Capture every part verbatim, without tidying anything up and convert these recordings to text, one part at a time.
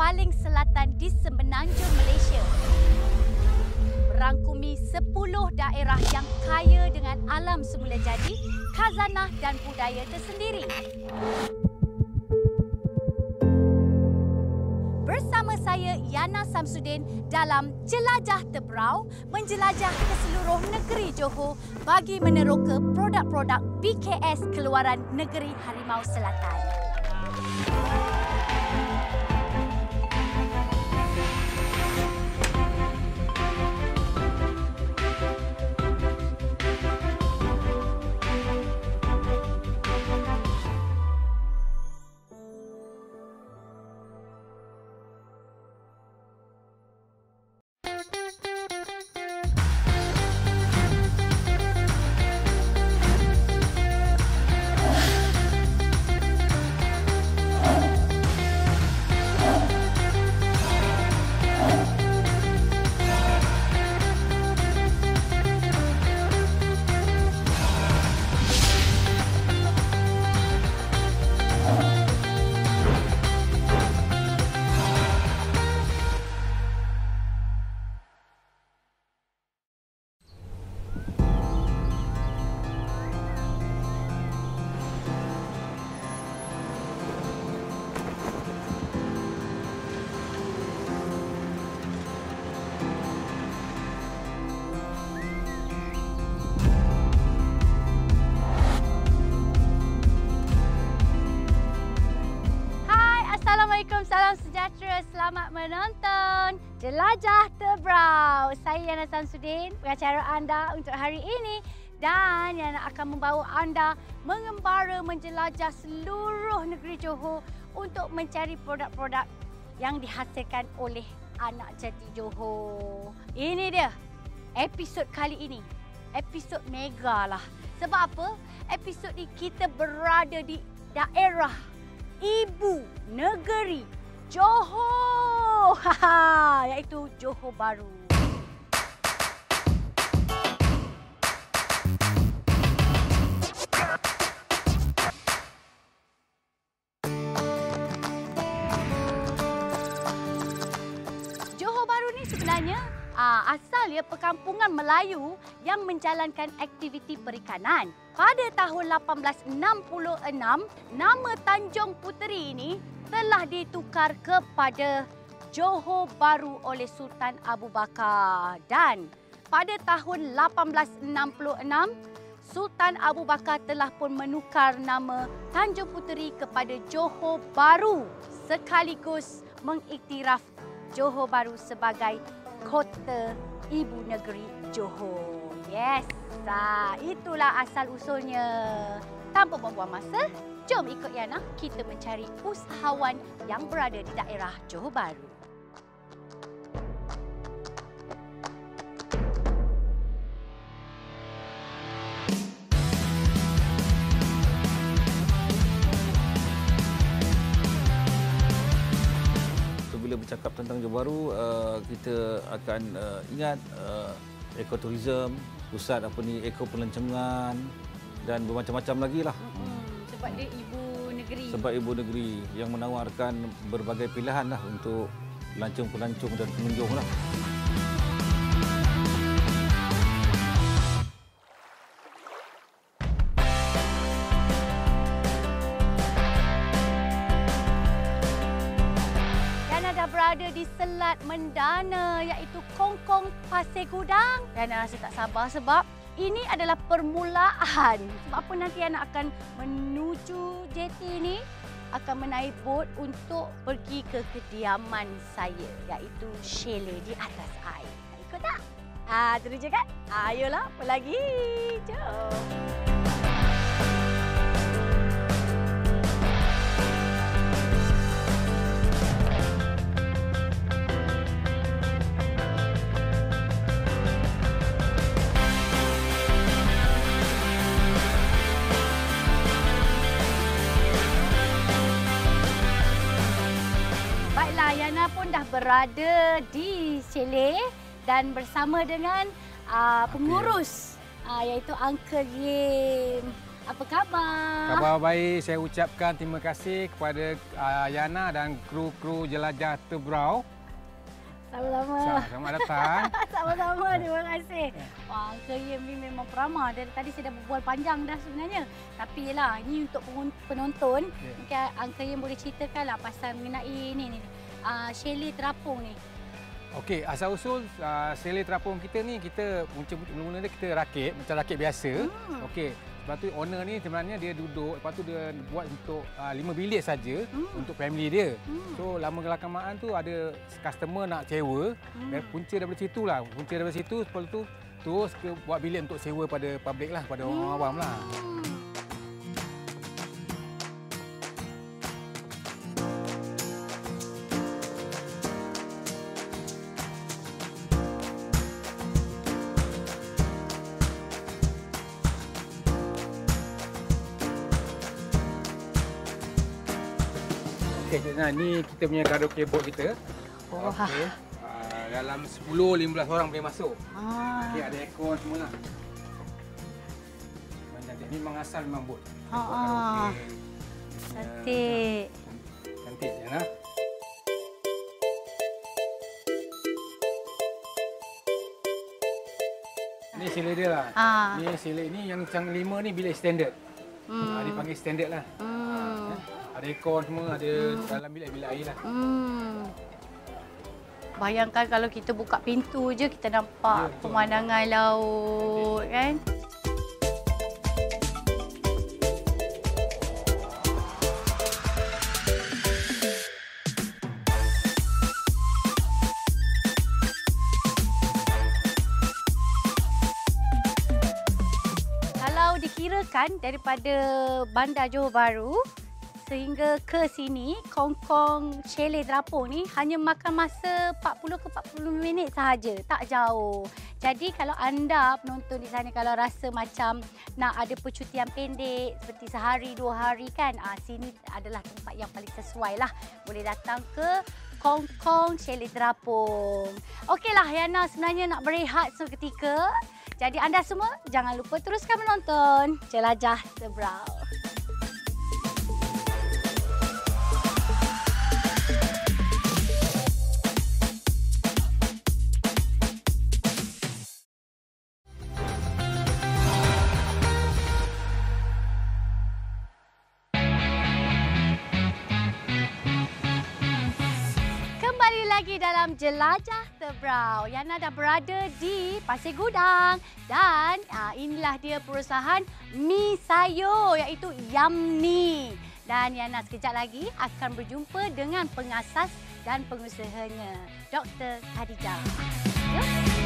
paling selatan di semenanjung Malaysia. Merangkumi sepuluh daerah yang kaya dengan alam semula jadi, khazanah dan budaya tersendiri. Bersama saya Yana Samsudin dalam Jelajah Tebrau, menjelajah ke seluruh negeri Johor bagi meneroka produk-produk B K S keluaran negeri Harimau Selatan. Assalamualaikum, salam sejahtera, selamat menonton Jelajah Tebrau. Saya Yana Samsudin, pengacara anda untuk hari ini, dan Yana akan membawa anda mengembara menjelajah seluruh negeri Johor untuk mencari produk-produk yang dihasilkan oleh anak jati Johor. Ini dia episod kali ini, episod mega lah. Sebab apa? Episod ni kita berada di daerah ibu negeri Johor, iaitu Johor Bahru. Johor Bahru ni sebenarnya aa, asal dia perkampungan Melayu yang menjalankan aktiviti perikanan. Pada tahun lapan belas enam puluh enam, nama Tanjung Puteri ini telah ditukar kepada Johor Bahru oleh Sultan Abu Bakar. Dan pada tahun lapan belas enam puluh enam, Sultan Abu Bakar telah pun menukar nama Tanjung Puteri kepada Johor Bahru, sekaligus mengiktiraf Johor Bahru sebagai kota ibu negeri Johor. Yes, nah, itulah asal-usulnya. Tanpa membuang masa, jom ikut Yana kita mencari usahawan yang berada di daerah Johor Bahru. Bila bercakap tentang Johor Bahru, uh, kita akan uh, ingat uh, ekoturism, pusat apa ni, eko pelancongan dan bermacam-macam lagi lah. Hmm, sebab dia ibu negeri. Sebab ibu negeri yang menawarkan berbagai pilihan lah untuk pelancong-pelancong dan pengunjung lah. Berada di Selat Mendana, iaitu Kongkong Pasir Gudang. Dan saya tak sabar sebab ini adalah permulaan. Sebab apa nanti anak akan menuju J T ini, akan menaik bot untuk pergi ke kediaman saya, iaitu chalet di atas air. Nak ikut tak? Ah, teruja kan? Ayolah, apa lagi? Jom. Yana pun dah berada di chalet dan bersama dengan uh, pengurus uh, iaitu Uncle Yim. apa khabar? Khabar baik. Saya ucapkan terima kasih kepada uh, Yana dan kru-kru Jelajah Tebrau. Sama-sama. Selamat datang. Sama-sama, terima kasih. Wah, Uncle Yim ni memang peramah. Dari tadi saya dah berbual panjang dah sebenarnya. Tapi yelah, ini untuk penonton. Yeah. Mungkin Uncle Yim boleh ceritakanlah pasal mengenai ini, ni, uh, chalet terapung ni. Okey, asal-usul uh, chalet terapung kita ni, kita mula-mula dia kita rakit, macam rakit biasa. Hmm. Okey. Lepas tu owner ni sebenarnya dia duduk, lepas tu dia buat untuk uh, lima bilik saja hmm. untuk family dia. Hmm. So lama kelamaan tu ada customer nak sewa, hmm. dan punca daripada situ lah. Punca daripada situ, lepas tu terus ke buat bilik untuk sewa pada public lah, pada hmm. orang awam lah. Okey, nah ni kita punya karaoke board kita. Oh. Okey. Uh, dalam sepuluh lima belas orang boleh masuk. Ah. Okey, ada aircon semualah. Macam ni mengasal memang board. Ha ah. Cantik. Cantik ya nah. Ni sila dia lah. Ah. Ni sila ni yang yang lima ni bilik standard. Hmm. Ah, dipanggil standard lah. Hmm. Ada aircon semua, ada hmm. dalam bilik-bilik air lah. Hmm. Bayangkan kalau kita buka pintu je, kita nampak ya, pemandangan laut, kan? Kalau dikirakan daripada Bandar Johor Bahru sehingga ke sini, Kongkong chalet terapung ni hanya makan masa empat puluh ke empat puluh minit sahaja, tak jauh. Jadi kalau anda penonton di sana kalau rasa macam nak ada percutian pendek seperti sehari dua hari kan, ah, sini adalah tempat yang paling sesuai lah. Boleh datang ke Kongkong chalet terapung. Okeylah Yana, sebenarnya nak berehat seketika. Jadi anda semua jangan lupa teruskan menonton Jelajah Tebrau. Lagi dalam Jelajah Tebrau. Yana dah berada di Pasir Gudang dan uh, inilah dia perusahaan mi sayur iaitu Yumni. Dan Yana sekejap lagi akan berjumpa dengan pengasas dan pengusahanya, Doktor Khadijah. Yuk.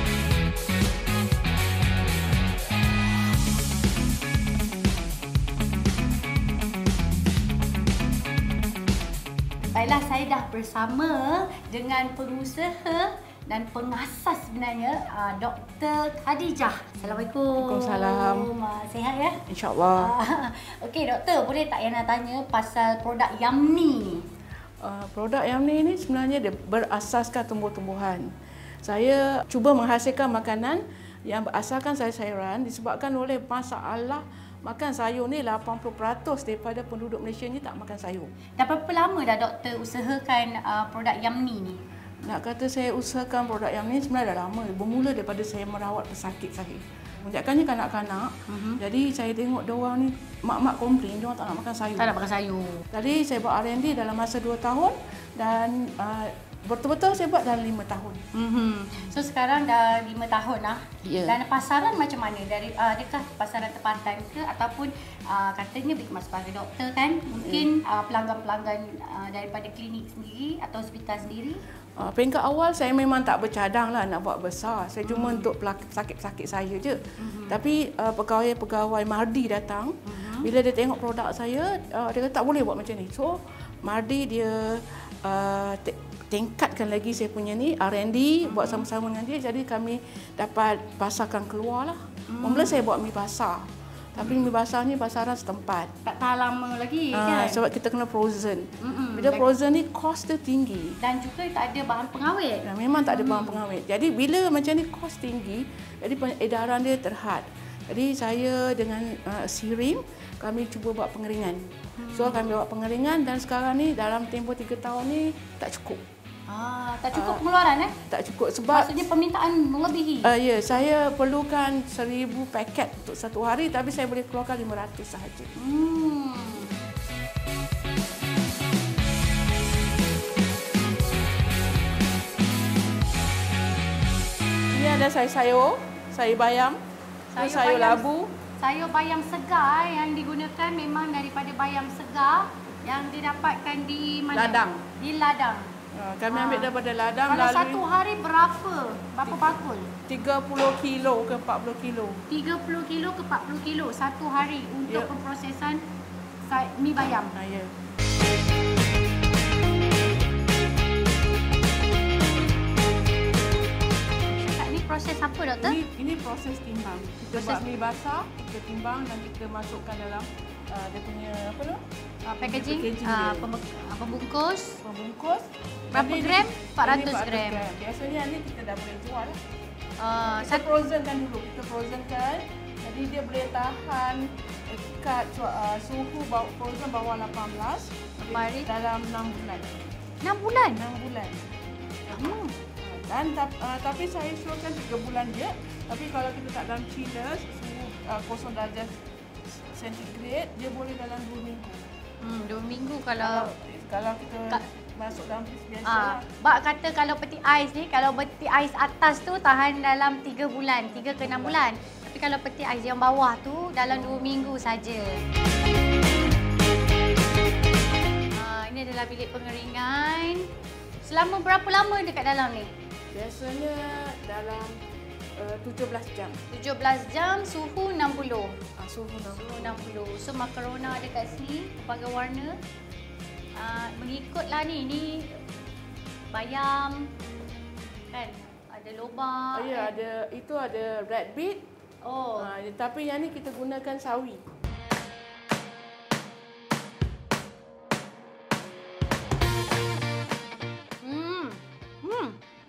Baiklah, saya dah bersama dengan pengusaha dan pengasas sebenarnya, Doktor Khadijah. Assalamualaikum. Waalaikumsalam. Sihat ya? InsyaAllah. Okey, Doktor, boleh tak Yana tanya pasal produk Yumni ni? Uh, produk Yumni ni sebenarnya dia berasaskan tumbuh-tumbuhan. Saya cuba menghasilkan makanan yang berasaskan sayur-sayuran disebabkan oleh masalah makan sayur ni lapan puluh peratus daripada penduduk Malaysia ni tak makan sayur. Dah berapa lama dah doktor usahakan uh, produk Yumni ni? Nak kata saya usahakan produk Yumni sebenarnya dah lama. Bermula daripada saya merawat pesakit saya. Kebanyakannya kanak-kanak. Uh-huh. Jadi saya tengok diorang ni, mak-mak komplain diorang tak nak makan sayur. Tak nak makan sayur. Jadi saya buat R and D dalam masa dua tahun dan uh, betul-betul saya buat dalam lima tahun. Mm-hmm. So sekarang dah lima tahun lah. Yeah. Dan pasaran macam mana? Dari uh, adakah pasaran tempatan ke ataupun uh, katanya berkemas sebagai doktor kan? Mungkin yeah. uh, pelanggan-pelanggan uh, daripada klinik sendiri atau hospital sendiri? Uh, peringkat awal saya memang tak bercadang lah nak buat besar. Saya cuma mm-hmm. untuk sakit-sakit saya je. Mm-hmm. Tapi uh, pegawai-pegawai Mardi datang. Mm-hmm. Bila dia tengok produk saya, uh, dia kata tak boleh buat macam ni. So Mardi dia uh, tingkatkan lagi saya punya ni R and D, hmm. buat sama-sama dengan dia. Jadi kami dapat pasarkan keluar lah. Hmm. Mula saya buat mi basah. Tapi mi basah ni pasaran setempat. Tak tahan lama lagi ha, kan? Sebab kita kena frozen. Hmm. Bila lagi. frozen ni kos dia tinggi. Dan juga tak ada bahan pengawet. Ya, memang tak ada hmm. bahan pengawet. Jadi bila macam ni kos tinggi, jadi edaran dia terhad. Jadi saya dengan uh, Sirim kami cuba buat pengeringan. So kami buat pengeringan dan sekarang ni dalam tempoh tiga tahun ni tak cukup. Ah, tak cukup pengeluaran eh? Tak cukup sebab Maksudnya permintaan melebihi. Uh, ya, saya perlukan seribu paket untuk satu hari tapi saya boleh keluarkan lima ratus sahaja. Hmm. Ini ada sayur-sayur, sayur bayam, Sayur sayur bayam. labu. Sayur bayam segar yang digunakan memang daripada bayam segar yang didapatkan di mana? Ladang. Di ladang. Uh, kami Ah. ambil daripada ladang. Kalau lalu satu hari berapa? Berapa bakul? tiga puluh kilo ke empat puluh kilo. tiga puluh kilo ke empat puluh kilo satu hari untuk Ya. pemprosesan sa- mi bayam. Ah, ya. Cakap ni proses apa, doktor? Ini, ini proses timbang. Kita Proses- buat mi basah, kita timbang dan kita masukkan dalam uh, dia punya apa tu? Uh, packaging, Packaging uh, dia. pembe- uh, pembungkus. Membungkus. Berapa Jadi gram? ini- empat ratus ini gram. Biasanya ni kita dah boleh jual. Uh, Kita satu frozenkan dulu. Kita frozenkan. Jadi dia boleh tahan dekat uh, suhu bawah frozen bawah lapan belas hari? dalam enam bulan. enam bulan. enam bulan. Lama. Dan uh, tapi saya syorkan tiga bulan je. Tapi kalau kita tak dalam chiller, suhu uh, kosong darjah sentigrade, dia boleh dalam dua minggu. Hmm, dua minggu Kalau kalau kalau kita Ka- masuk dalam fridge biasa. Ah, Bak kata kalau peti ais ni, kalau peti ais atas tu tahan dalam tiga bulan, tiga ke enam bulan. Tapi kalau peti ais yang bawah tu dalam dua minggu saja. Ah, ini adalah bilik pengeringan. Selama berapa lama dekat dalam ni? Biasanya dalam uh, tujuh belas jam. tujuh belas jam, suhu enam puluh. Ah, suhu enam Suhu enam puluh. So makarona ada kat sini, pelbagai warna. Uh, mengikutlah ni, ni bayam kan, ada lobak. Oh ya, ada itu ada red beet. Oh, Ah, tapi yang ni kita gunakan sawi. hmm. Hmm.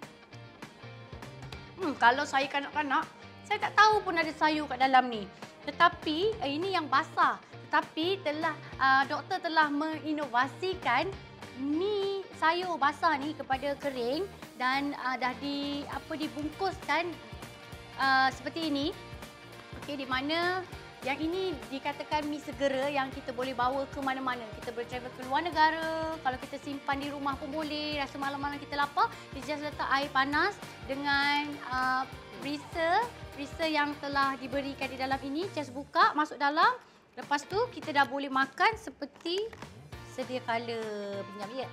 Hmm, kalau saya kanak-kanak, saya tak tahu pun ada sayur kat dalam ni. Tetapi eh, ini yang basah. Tetapi telah uh, doktor telah menginovasikan mi sayur basah ni kepada kering dan uh, dah di apa dibungkuskan uh, seperti ini. Okey, di mana yang ini dikatakan mi segera yang kita boleh bawa ke mana-mana. Kita boleh travel ke luar negara. Kalau kita simpan di rumah pun boleh. Rasa malam-malam kita lapar, kita just letak air panas dengan uh, freezer. Freezer yang telah diberikan di dalam ini. Just buka, masuk dalam. Lepas tu kita dah boleh makan seperti sedia kala. Pinjam ya.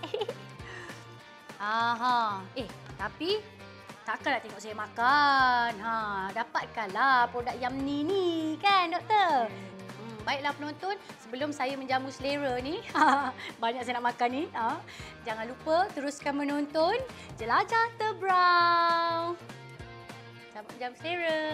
Aha. Eh, tapi takkan nak tengok saya makan. Ha, dapatkanlah produk Yumni ni kan, doktor? Hmm, baiklah penonton, sebelum saya menjamu selera ni, banyak saya nak makan ni. Ha, jangan lupa teruskan menonton Jelajah Tebrau. Selamat menjamu selera.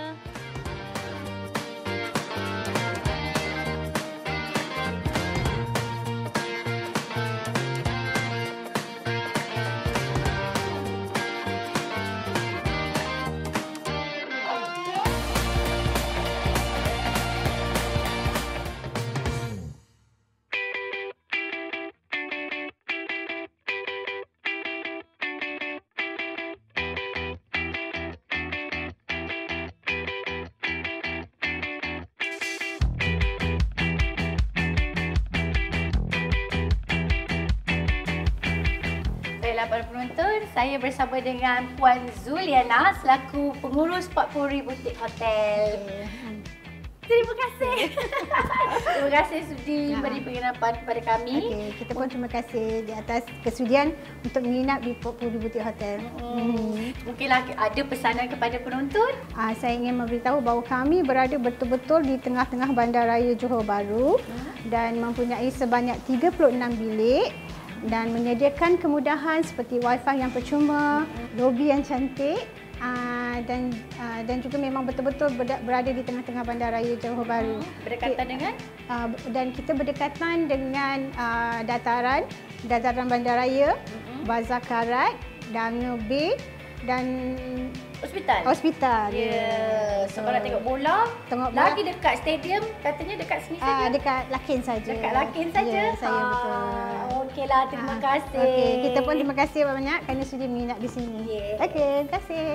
Baiklah para penonton, saya bersama dengan Puan Zuliana selaku pengurus empat puluh Boutique Hotel. Terima kasih. Terima kasih sudi Ya. beri penginapan kepada kami. Okey, kita pun terima kasih di atas kesudian untuk menginap di empat puluh Boutique Hotel. Hmm. Mungkinlah ada pesanan kepada penonton. Ah, saya ingin memberitahu bahawa kami berada betul-betul di tengah-tengah Bandaraya Johor Bahru dan mempunyai sebanyak tiga puluh enam bilik dan menyediakan kemudahan seperti wifi yang percuma, lobi yang cantik aa, dan aa, dan juga memang betul-betul berda- berada di tengah-tengah Bandaraya Johor Bahru. Berdekatan dengan Aa, dan kita berdekatan dengan aa, dataran, dataran bandaraya, Bazar Karat, Danau Bay dan Hospital. Hospital. Ya. Yeah. So kalau nak tengok bola, Tengok bola. lagi dekat stadium, katanya dekat sini saja. Ah, dekat Lakin saja. Dekat Lakin saja. Ya, saya betul. Ah, okeylah, terima Ah, kasih. Okey, kita pun terima kasih banyak kerana sudi minat di sini. Yeah. Okey, terima kasih.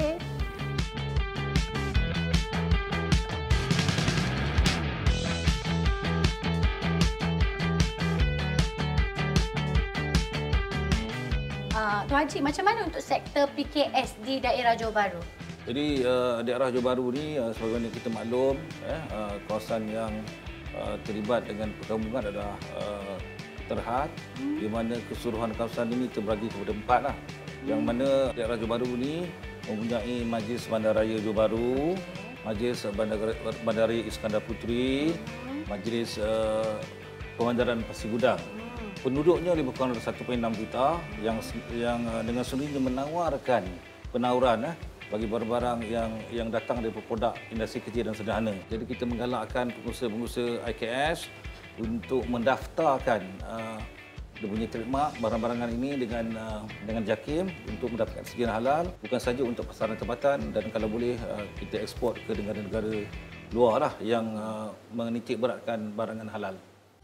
Uh, Tuan Haji, macam mana untuk sektor P K S di daerah Johor Bahru? Jadi uh, daerah Johor Bahru ni uh, sebagaimana kita maklum, eh, uh, kawasan yang uh, terlibat dengan perkampungan adalah uh, terhad, hmm. di mana keseluruhan kawasan ini terbagi kepada empat lah. Hmm. Yang mana daerah Johor Bahru ni mempunyai Majlis Bandaraya Johor Bahru, Majlis Bandaraya, Bandaraya Iskandar Puteri, hmm. Majlis uh, Pemandaran Pasir Gudang. Penduduknya lebih kurang satu perpuluhan enam juta yang yang dengan sendirinya menawarkan penawaran eh, bagi barang-barang yang yang datang daripada produk industri kecil dan sederhana. Jadi kita menggalakkan pengusaha-pengusaha I K S untuk mendaftarkan uh, dia punya trademark barang-barangan ini dengan uh, dengan JAKIM untuk mendapatkan sekian halal, bukan saja untuk pasaran tempatan dan kalau boleh uh, kita ekspor ke negara-negara luar lah yang uh, menitik beratkan barangan halal.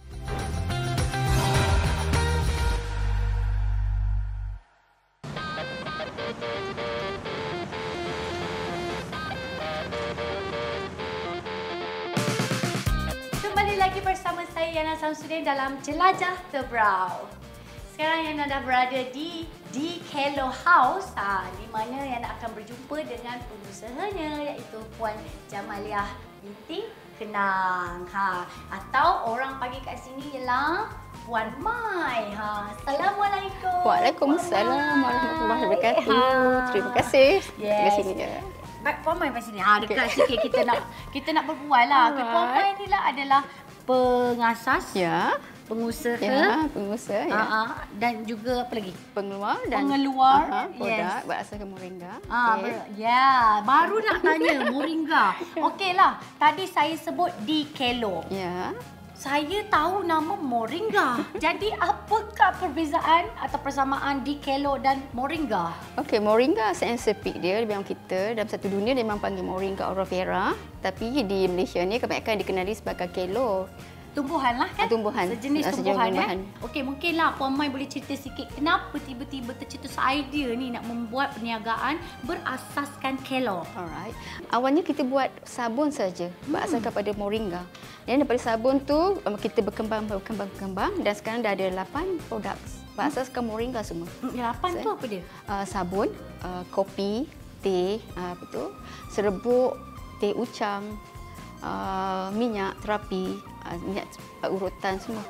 Lagi bersama saya Yana Samsudin dalam Jelajah Tebrau. Sekarang Yana dah berada di di Kelo House, ha, di mana Yana akan berjumpa dengan pengusahanya iaitu Puan Jamaliah binti Kenang. Ha, atau orang panggil kat sini ialah Puan Mai. Ha, Assalamualaikum. Waalaikumsalam warahmatullahi wabarakatuh. Ha. Terima kasih. Yes. Terima kasih ya. Puan Mai kat sini. Ha, dekat okay. sikit kita nak kita nak berbual lah. Alright. Puan Mai ni lah adalah pengasas, Ya. pengusaha, Ya, pengusaha ya. uh-huh, dan juga apa lagi? Pengeluar dan Pengeluar, aha, produk yes. berasaskan moringa. Ah, Okey. ber- ya, baru nak tanya moringa. Okeylah, tadi saya sebut di Kelo. Ya. Saya tahu nama moringa. Jadi apakah perbezaan atau persamaan di Kelo dan moringa? Okey, moringa scientific dia memang kita dalam satu dunia dia memang panggil moringa orofera, tapi di Malaysia ni kebanyakan dikenali sebagai kelo. Tumbuhan lah kan? Ah, tumbuhan. Sejenis Ah, sejenis tumbuhan, tumbuhan. eh. Okey, mungkinlah Puan Mai boleh cerita sikit kenapa tiba-tiba tercetus idea ni nak membuat perniagaan berasaskan kelo. Alright. Awalnya kita buat sabun saja berasaskan pada moringa. Dan daripada sabun tu kita berkembang berkembang berkembang dan sekarang dah ada lapan produk berasaskan moringa semua. Lapan tu apa dia? Uh, sabun, uh, kopi, teh, uh, apa tu? Serbuk, teh ucam, uh, minyak terapi, uh, minyak uh, urutan semua.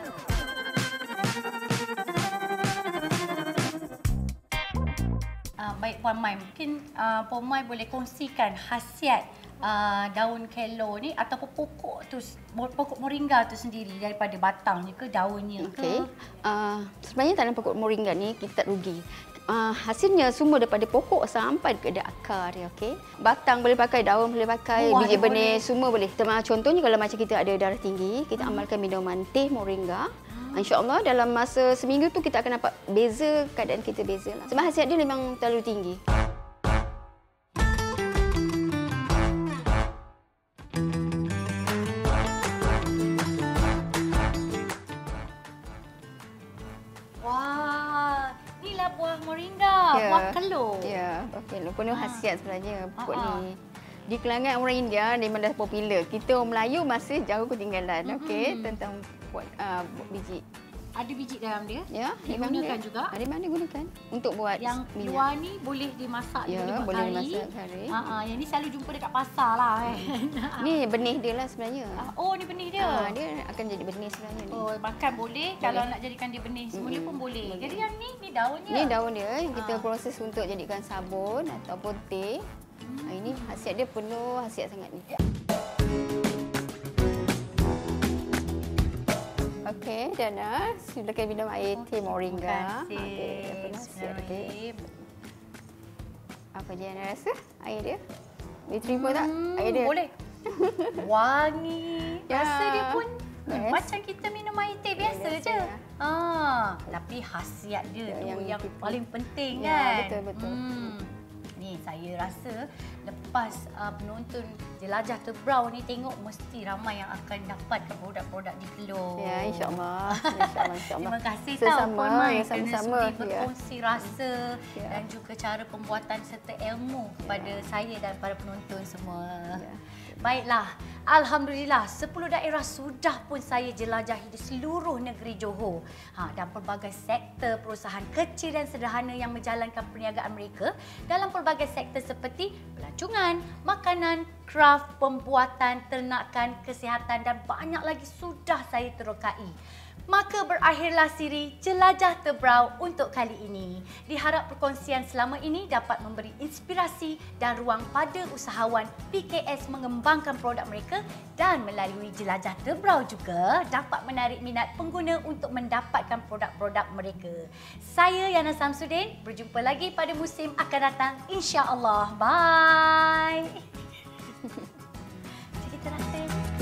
Uh, baik Puan Mai, mungkin uh, Puan Mai boleh kongsikan khasiat uh, daun kelo ni ataupun pokok tu, pokok moringa tu sendiri daripada batangnya ke daunnya ke? Okey. Uh, sebenarnya tanam pokok moringa ni kita tak rugi. Uh, hasilnya semua daripada pokok sampai ke akar dia, okey. Batang boleh pakai, daun boleh pakai, Buah biji dia benih boleh. semua boleh. Tema- Contohnya kalau macam kita ada darah tinggi, kita Hmm. amalkan minuman teh moringa. InsyaAllah dalam masa seminggu tu kita akan dapat beza, keadaan kita beza lah. Sebab khasiat dia memang terlalu tinggi. Wah, inilah buah moringa, Ya. buah kelo. Ya, okey. Penuh khasiat sebenarnya pokok Ah, ah. ni. Di kalangan orang India memang dah popular. Kita orang Melayu masih jauh ketinggalan, okey, tentang buat uh, biji. Ada biji dalam dia. Ya, memang Digunakan dia. juga. Ada mana gunakan untuk buat Yang minyak. luar ni boleh dimasak, Ya, boleh buat boleh kari. dimasak kari. Ha ah, yang ni selalu jumpa dekat pasar lah kan. Ni benih dia lah sebenarnya. Ah, oh, ni benih dia. Ah, dia akan jadi benih sebenarnya ni. Oh, makan boleh, kalau nak jadikan dia benih semula Mm-mm, pun boleh. boleh. Jadi yang ni ni daunnya. Ni daun dia yang kita Ah. proses untuk jadikan sabun ataupun teh. Hmm. Ah, ini khasiat dia penuh khasiat sangat ni. Okey, Dana, silakan minum air teh moringa. Terima kasih. Okey, apa nasihat okey. Bismillahirrahmanirrahim. Apa je Dana rasa? Air dia? Diterima tak? Hmm, Air dia? Boleh. Wangi. Ya. Rasa dia pun Best. macam kita minum air teh biasa biasa, je. ya. Ah, tapi khasiat dia Ya, tu yang yang kita- paling penting Ya, kan. betul, betul. Hmm. Ni ni. Saya rasa lepas uh, penonton Jelajah Tebrau ni tengok, mesti ramai yang akan dapatkan produk-produk di Kelor. Ya, insya-Allah. Insya-Allah, insya-Allah. Terima kasih Sesama, tau Puan Mai ya, kerana sama-sama, sudi ya. berkongsi rasa Ya. dan juga cara pembuatan serta ilmu kepada saya dan para penonton semua. Ya. Baiklah, alhamdulillah sepuluh daerah sudah pun saya jelajahi di seluruh negeri Johor. Ha, dan pelbagai sektor perusahaan kecil dan sederhana yang menjalankan perniagaan mereka dalam pelbagai sektor seperti pelancongan, makanan, kraft, pembuatan, ternakan, kesihatan dan banyak lagi sudah saya terokai. Maka berakhirlah siri Jelajah Tebrau untuk kali ini. Diharap perkongsian selama ini dapat memberi inspirasi dan ruang pada usahawan P K S mengembangkan produk mereka dan melalui Jelajah Tebrau juga dapat menarik minat pengguna untuk mendapatkan produk-produk mereka. Saya Yana Samsudin, berjumpa lagi pada musim akan datang insya-Allah. Bye. Jadi terasa.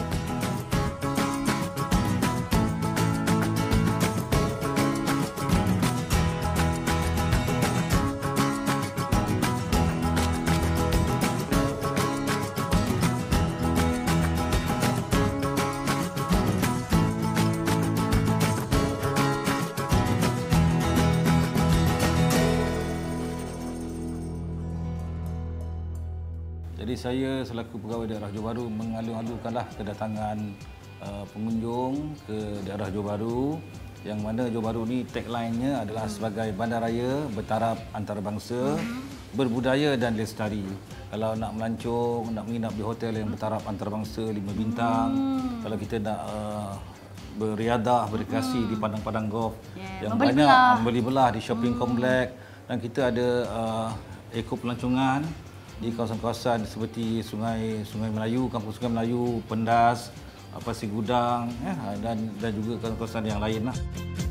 Jadi saya selaku pegawai daerah Johor Bahru mengalu-alukanlah kedatangan uh, pengunjung ke daerah Johor Bahru, yang mana Johor Bahru ni tagline-nya adalah sebagai bandaraya bertaraf antarabangsa, berbudaya dan lestari. Kalau nak melancong, nak menginap di hotel yang bertaraf antarabangsa lima bintang, kalau kita nak uh, beriadah, berrekreasi di padang-padang golf Yeah, yang membeli banyak, belah. membeli belah di shopping komplek, dan kita ada uh, eko pelancongan di kawasan-kawasan seperti Sungai Sungai Melayu, Kampung Sungai Melayu, Pendas, Pasir Gudang, ya, dan dan juga kawasan-kawasan yang lain lah.